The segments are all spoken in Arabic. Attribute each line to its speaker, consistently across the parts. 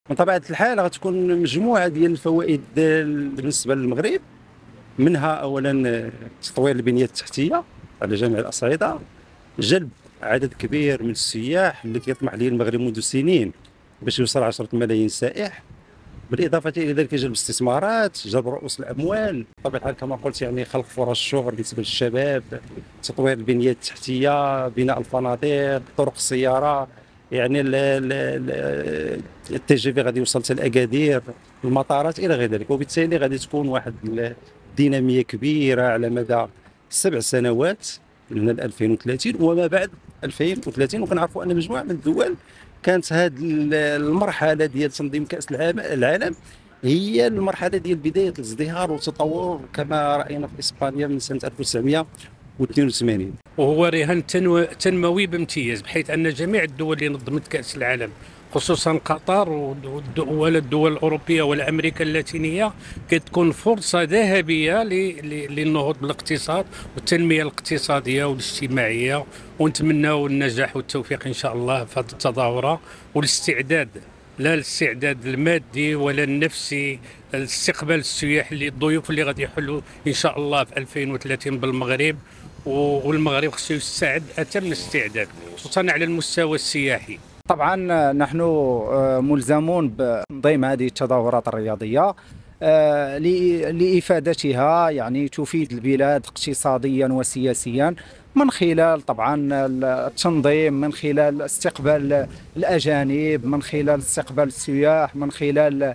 Speaker 1: من طبيعة الحال غتكون مجموعة ديال الفوائد بالنسبة للمغرب. منها أولا تطوير البنية التحتية على جميع الأصعدة، جلب عدد كبير من السياح اللي كيطمح ليه المغرب منذ سنين باش يوصل 10 ملايين سائح. بالإضافة إلى ذلك جلب استثمارات، جلب رؤوس الأموال، بطبيعة الحال كما قلت يعني خلق فرص شغل بالنسبة للشباب، تطوير البنية التحتية، بناء الفنادق، طرق السيارة، يعني التي جي في غادي يوصل حتى لأكادير، المطارات إلى غير ذلك. وبالتالي غادي تكون واحد الدينامية كبيرة على مدى 7 سنوات من 2030 وما بعد 2030. وكنعرفوا أن مجموعة من الدول كانت هذه المرحله ديال تنظيم كاس العالم هي المرحله ديال بدايه الازدهار والتطور كما راينا في اسبانيا من سنه 1982.
Speaker 2: وهو رهان تنموي بامتياز، بحيث أن جميع الدول اللي نظمت كأس العالم خصوصا قطر والدول الأوروبية والأمريكا اللاتينية كتكون فرصة ذهبية للنهوض بالاقتصاد والتنمية الاقتصادية والاجتماعية. ونتمناو النجاح والتوفيق إن شاء الله في هذه التظاهرة، والاستعداد، لا الاستعداد المادي ولا النفسي لاستقبال السياح اللي الضيوف اللي غادي يحلوا إن شاء الله في 2030 بالمغرب. والمغرب خصو يستعد أتم الاستعداد خصوصا على المستوى السياحي.
Speaker 3: طبعا نحن ملزمون بتنظيم هذه التظاهرات الرياضية لإفادتها، يعني تفيد البلاد اقتصاديا وسياسيا، من خلال طبعا التنظيم، من خلال استقبال الأجانب، من خلال استقبال السياح، من خلال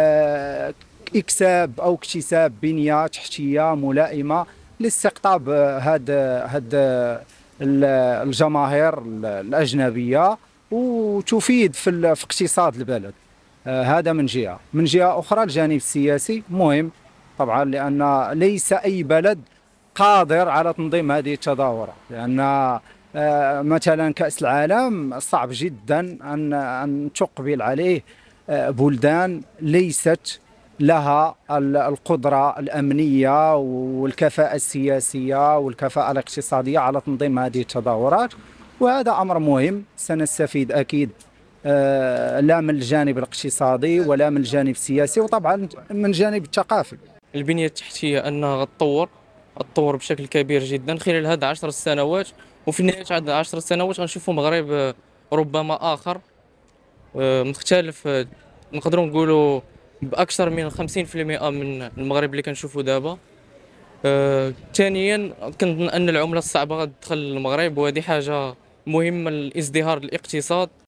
Speaker 3: إكساب أو اكتساب بنية تحتية ملائمة لاستقطاب هاد الجماهير الأجنبية، وتفيد في اقتصاد البلد. هذا من جهة. من جهة أخرى الجانب السياسي مهم طبعا، لأن ليس أي بلد قادر على تنظيم هذه التظاهرة، لأن مثلا كأس العالم صعب جدا أن تقبل عليه بلدان ليست لها القدرة الأمنية والكفاءة السياسية والكفاءة الاقتصادية على تنظيم هذه التظاهرات. وهذا أمر مهم سنستفيد أكيد لا من الجانب الاقتصادي ولا من الجانب السياسي، وطبعا من الجانب الثقافي.
Speaker 4: البنية التحتية أنها غتطور بشكل كبير جدا خلال هذه 10 سنوات، وفي نهاية هذه 10 سنوات غنشوفوا مغرب ربما آخر مختلف، نقدروا نقولوا بأكثر من 50% من المغرب اللي كنشوفوا دابا. ثانيا كنظن أن العملة الصعبة غتدخل للمغرب، وهذه حاجة مهمة لازدهار الاقتصاد.